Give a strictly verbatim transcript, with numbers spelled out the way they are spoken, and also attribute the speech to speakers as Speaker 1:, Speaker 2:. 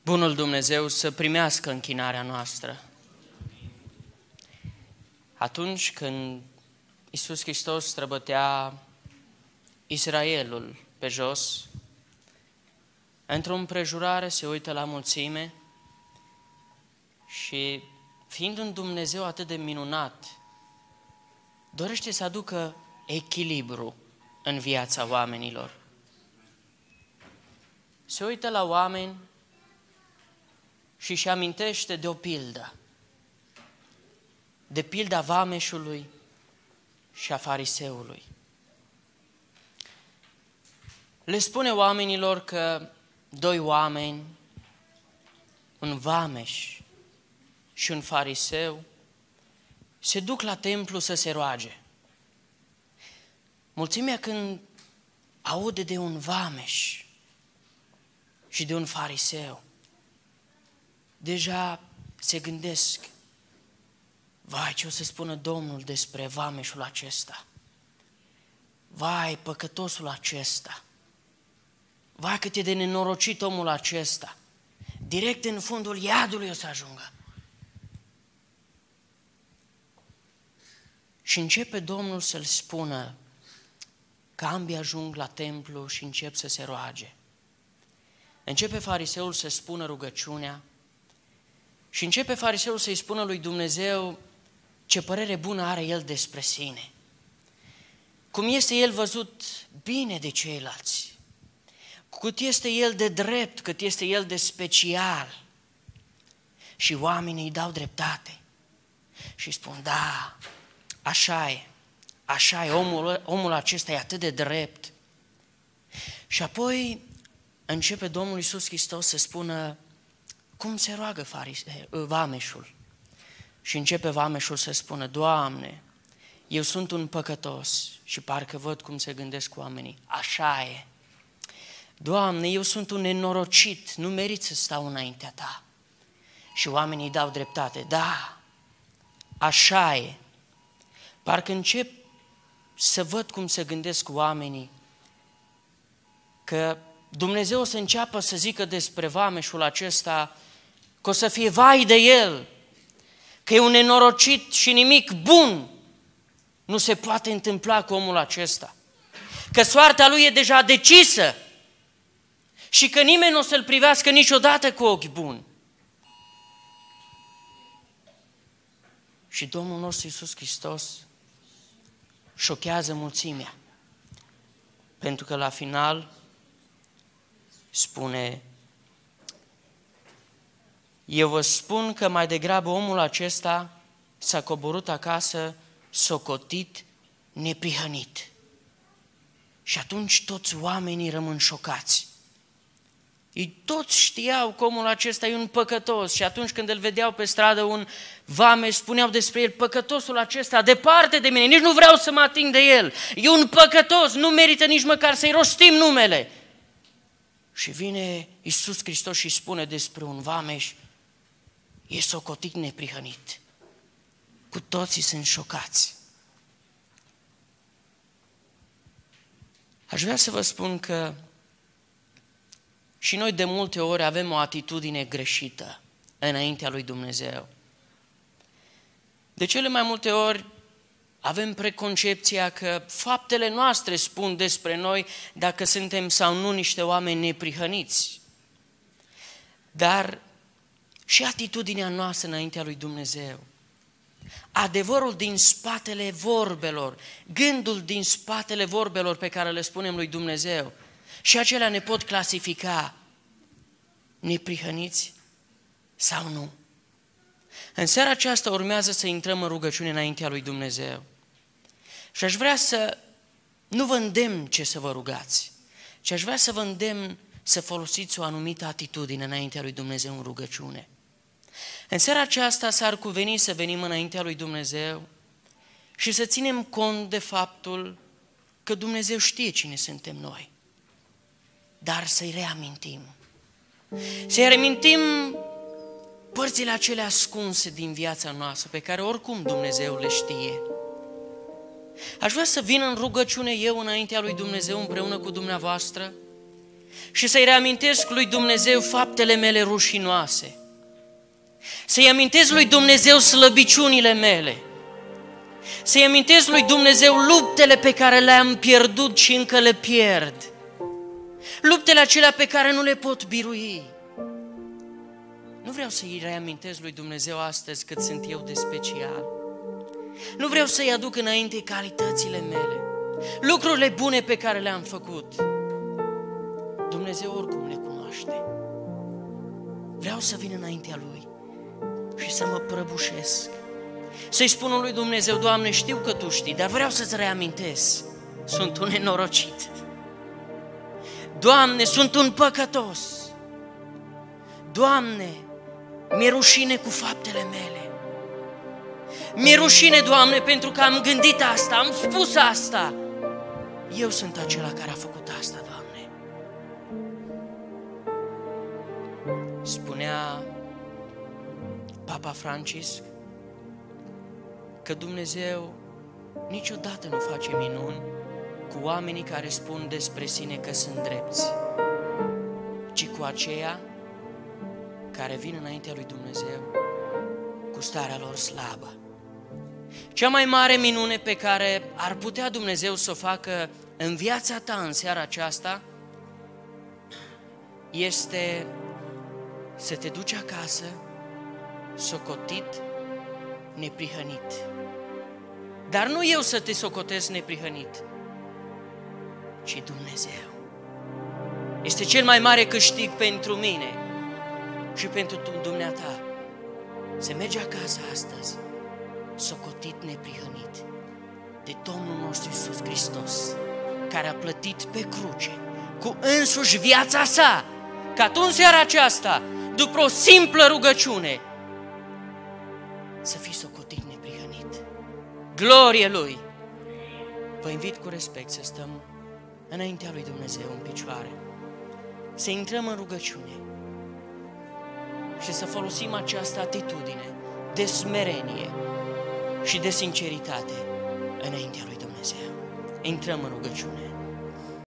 Speaker 1: Bunul Dumnezeu să primească închinarea noastră. Atunci când Iisus Hristos străbătea Israelul pe jos, într-o împrejurare se uită la mulțime și, fiind un Dumnezeu atât de minunat, dorește să aducă echilibru în viața oamenilor. Se uită la oameni și își amintește de o pildă, de pilda vameșului și a fariseului. Le spune oamenilor că doi oameni, un vameș și un fariseu, se duc la templu să se roage. Mulțimea când aude de un vameș și de un fariseu, deja se gândesc, vai, ce o să spună Domnul despre vameșul acesta? Vai, păcătosul acesta! Vai, cât e de nenorocit omul acesta! Direct în fundul iadului o să ajungă. Și începe Domnul să-l spună că ambii ajung la templu și încep să se roage. Începe fariseul să spună rugăciunea și începe fariseul să-i spună lui Dumnezeu ce părere bună are el despre sine. Cum este el văzut bine de ceilalți, cât este el de drept, cât este el de special. Și oamenii îi dau dreptate și spun, da, așa e, așa e, omul, omul acesta e atât de drept. Și apoi începe Domnul Iisus Hristos să spună cum se roagă farise, vameșul. Și începe vameșul să spună, Doamne, eu sunt un păcătos și parcă văd cum se gândesc oamenii, așa e. Doamne, eu sunt un nenorocit, nu merit să stau înaintea Ta. Și oamenii îi dau dreptate, da, așa e. Parcă încep să văd cum se gândesc oamenii, că Dumnezeu o să înceapă să zică despre vameșul acesta că o să fie vai de el, că e un nenorocit și nimic bun nu se poate întâmpla cu omul acesta, că soarta lui e deja decisă și că nimeni nu o să-l privească niciodată cu ochi buni. Și Domnul nostru Iisus Hristos șochează mulțimea, pentru că la final spune, eu vă spun că mai degrabă omul acesta s-a coborât acasă socotit, neprihănit. Și atunci toți oamenii rămân șocați. Ei toți știau că omul acesta e un păcătos și atunci când îl vedeau pe stradă un vameș, spuneau despre el, păcătosul acesta, departe de mine, nici nu vreau să mă ating de el, e un păcătos, nu merită nici măcar să-i rostim numele. Și vine Iisus Hristos și spune despre un vameș, e socotit neprihănit. Cu toții sunt șocați. Aș vrea să vă spun că și noi de multe ori avem o atitudine greșită înaintea lui Dumnezeu. De cele mai multe ori avem preconcepția că faptele noastre spun despre noi dacă suntem sau nu niște oameni neprihăniți. Dar și atitudinea noastră înaintea lui Dumnezeu, adevărul din spatele vorbelor, gândul din spatele vorbelor pe care le spunem lui Dumnezeu, și acelea ne pot clasifica neprihăniți sau nu. În seara aceasta urmează să intrăm în rugăciune înaintea lui Dumnezeu. Și aș vrea să nu vă îndemn ce să vă rugați, ci aș vrea să vă îndemn să folosiți o anumită atitudine înaintea lui Dumnezeu în rugăciune. În seara aceasta s-ar cuveni să venim înaintea lui Dumnezeu și să ținem cont de faptul că Dumnezeu știe cine suntem noi, dar să-i reamintim. Să-i reamintim părțile acelea ascunse din viața noastră, pe care oricum Dumnezeu le știe. Aș vrea să vin în rugăciune eu înaintea lui Dumnezeu împreună cu dumneavoastră și să-i reamintesc lui Dumnezeu faptele mele rușinoase, să-i amintesc lui Dumnezeu slăbiciunile mele, să-i amintesc lui Dumnezeu luptele pe care le-am pierdut și încă le pierd, luptele acelea pe care nu le pot birui. Nu vreau să-i reamintesc lui Dumnezeu astăzi cât sunt eu de special. Nu vreau să-i aduc înainte calitățile mele, lucrurile bune pe care le-am făcut. Dumnezeu oricum le cunoaște. Vreau să vin înaintea Lui și să mă prăbușesc. Să-i spun lui Dumnezeu, Doamne, știu că Tu știi, dar vreau să-ți reamintesc. Sunt un nenorocit. Doamne, sunt un păcătos. Doamne, mi-e rușine cu faptele mele. Mi-e rușine, Doamne, pentru că am gândit asta, am spus asta. Eu sunt acela care a făcut asta, Doamne. Spunea Papa Francisc că Dumnezeu niciodată nu face minuni cu oamenii care spun despre sine că sunt drepți, ci cu aceia care vin înaintea lui Dumnezeu cu starea lor slabă. Cea mai mare minune pe care ar putea Dumnezeu să o facă în viața ta în seara aceasta este să te duci acasă socotit, neprihănit. Dar nu eu să te socotesc neprihănit, ci Dumnezeu. Este cel mai mare câștig pentru mine și pentru dumneata să mergi acasă astăzi socotit, neprihănit de Domnul nostru Iisus Hristos, care a plătit pe cruce cu însuși viața sa, ca tu în seara aceasta, după o simplă rugăciune, să fii socotit neprihănit. Glorie Lui! Vă invit cu respect să stăm înaintea lui Dumnezeu în picioare, să intrăm în rugăciune și să folosim această atitudine de smerenie și de sinceritate înaintea lui Dumnezeu. Intrăm în rugăciune.